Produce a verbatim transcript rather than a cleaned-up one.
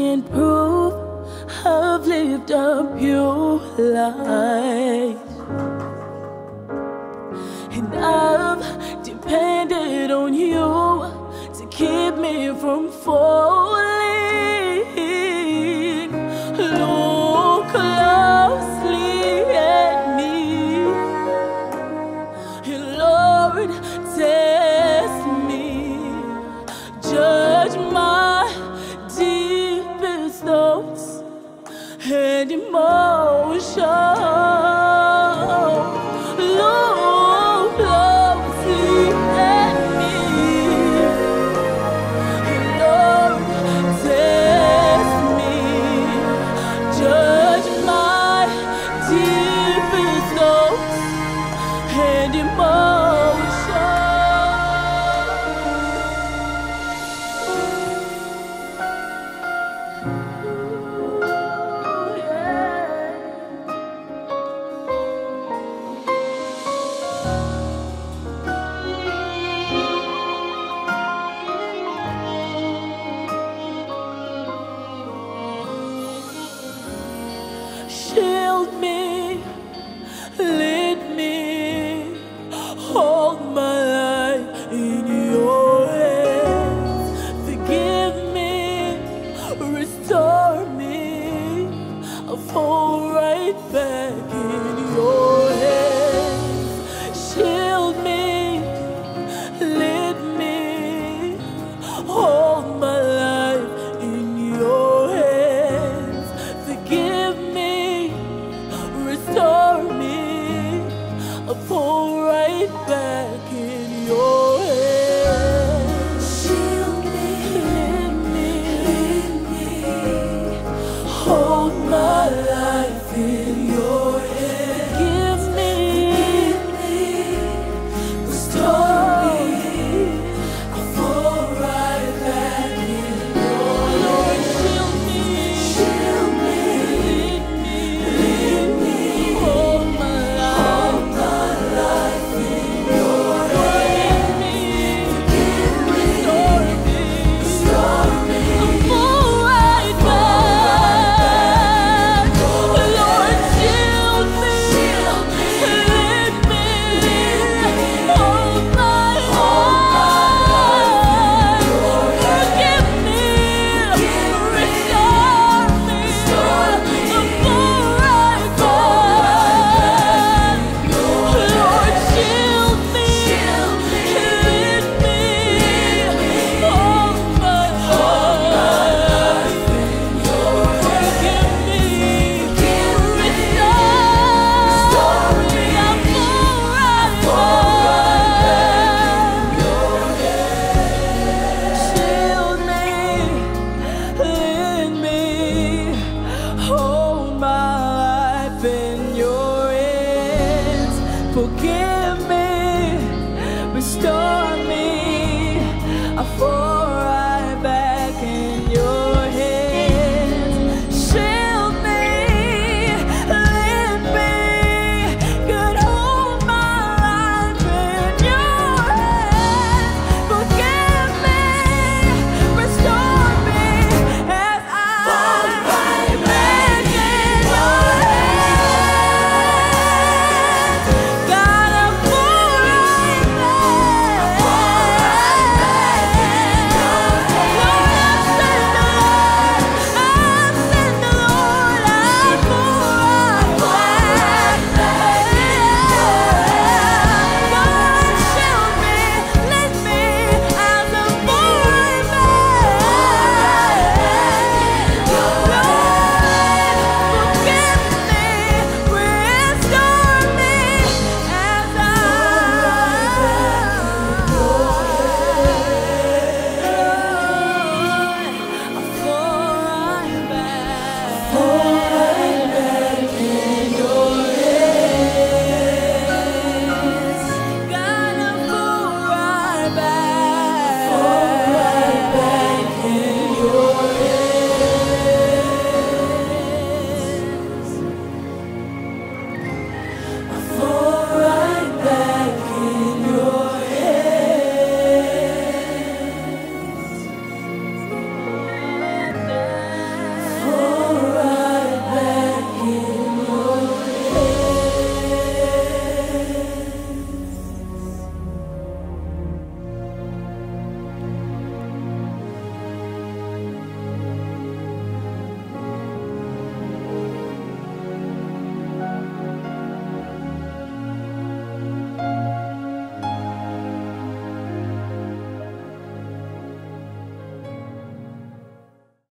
can prove I've lived a pure life, and I've depended on you to keep me from falling. Look closely at me, and Lord, test me, judge my deepest thoughts and emotions. Look closely at me, Lord, test me, judge my deepest thoughts and emotions. Shield me, lead me, hold my life in your hands. Forgive me, restore me, I'll fall right back in your hands. Shield me, lead me, hold my life in your hands. Forgive me, restore me, I'll fall right back in your hands. Shield me, lead me, lead me, hold my life in your hands. Forgive me, restore me, I'll fall right back in your hands. Shield me, shield me, lead me, lead me, hold my life in your hands. Forgive me, restore me, restore me, I'll fall right back. Lord, shield me, lead me, hold my life. Forgive me, restore me, I'll fall right back. Lord, shield me, lead me, hold my life. Forgive me, restore me, I'll fall right back. Shield me, lead me, hold my life in your hands. Forgive me, restore me, I fall